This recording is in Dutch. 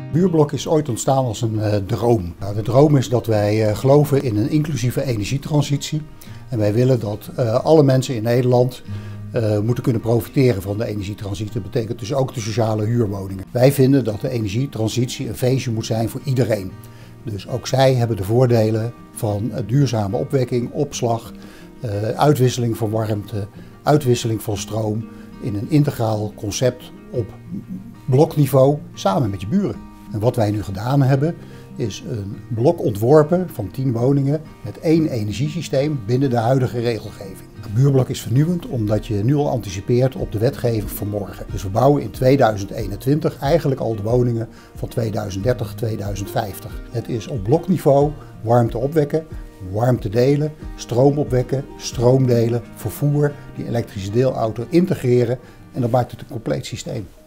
Buurblok is ooit ontstaan als een droom. De droom is dat wij geloven in een inclusieve energietransitie. En wij willen dat alle mensen in Nederland moeten kunnen profiteren van de energietransitie. Dat betekent dus ook de sociale huurwoningen. Wij vinden dat de energietransitie een feestje moet zijn voor iedereen. Dus ook zij hebben de voordelen van duurzame opwekking, opslag, uitwisseling van warmte, uitwisseling van stroom in een integraal concept op blokniveau samen met je buren. En wat wij nu gedaan hebben is een blok ontworpen van 10 woningen met 1 energiesysteem binnen de huidige regelgeving. Het buurblok is vernieuwend omdat je nu al anticipeert op de wetgeving van morgen. Dus we bouwen in 2021 eigenlijk al de woningen van 2030, 2050. Het is op blokniveau warmte opwekken, warmte delen, stroom opwekken, stroom delen, vervoer, die elektrische deelauto integreren en dan maakt het een compleet systeem.